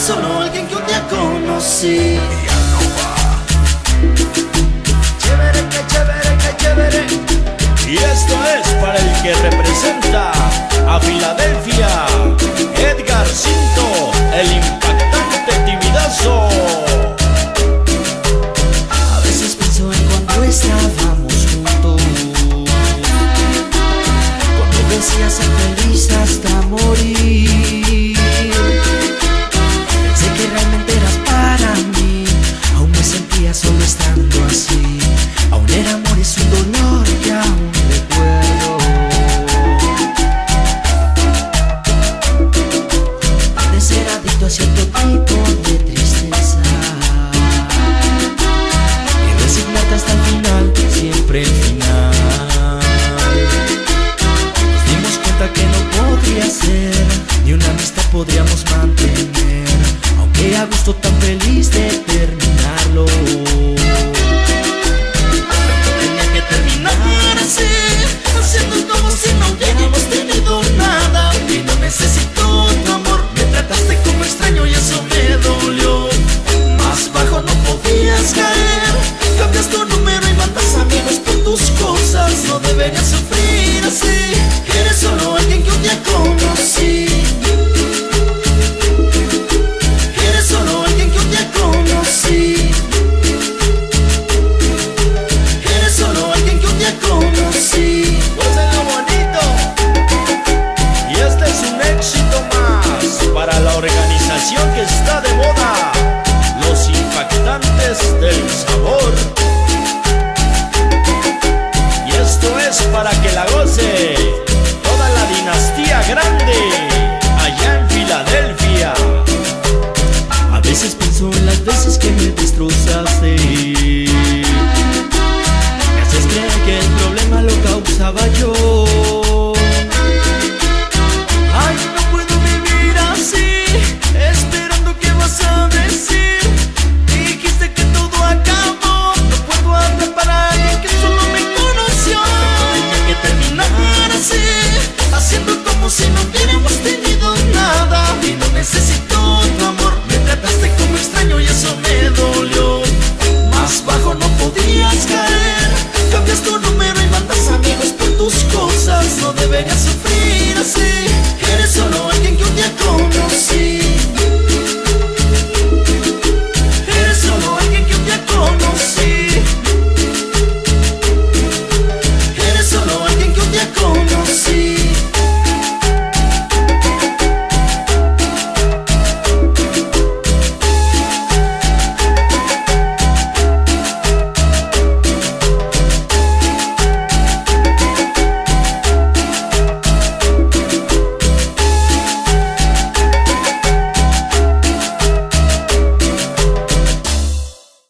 solo alguien que un día conocí. Chévere, qué chévere, qué chévere. Y esto es para el que representa a Filadelfia, Edgar Cinto, el impactante timidazo. A veces pienso en cuando estábamos juntos, cuando decías ser feliz hasta morir. Pensé que realmente eras para mí, aún me sentía solo estando así. Aún el amor es un dolor que aún recuerdo.